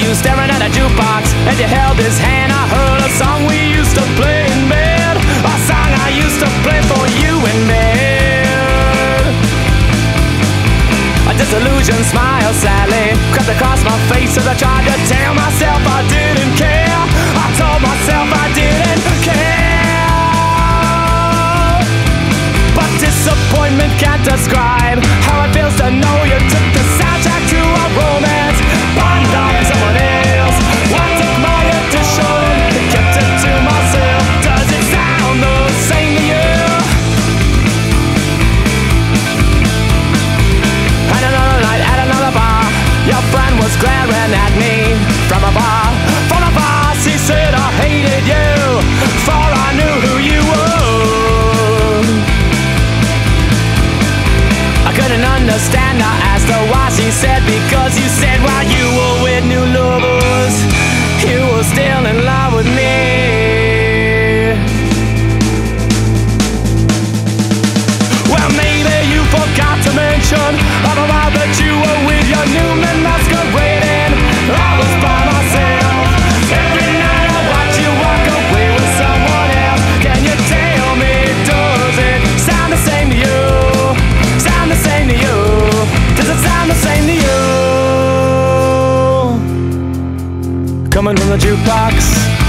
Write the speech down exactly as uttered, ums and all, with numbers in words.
you staring at a jukebox, and you held his hand. I heard a song we used to play in bed, a song I used to play for you in bed. A disillusioned smile sadly crept across my face as I tried to tell myself I didn't care. I told myself I didn't care, but disappointment can't describe how it feels to know you took the soundtrack to a romance, burned off someone else. I took my head to show and kept it to myself. Does it sound the same to you? And another night at another bar, your friend was glaring at me from afar. From afar, she said I hated you, for I knew who you were. I couldn't understand, I asked her why. She said because you said while you were with new lovers, you were still in love with me. Well, maybe you forgot to mention all the while that you were with your new man masquerading. I was by myself. Every night I watch you walk away with someone else. Can you tell me, does it sound the same to you? Sound the same to you? Does it sound the same to you? Coming from the jukebox.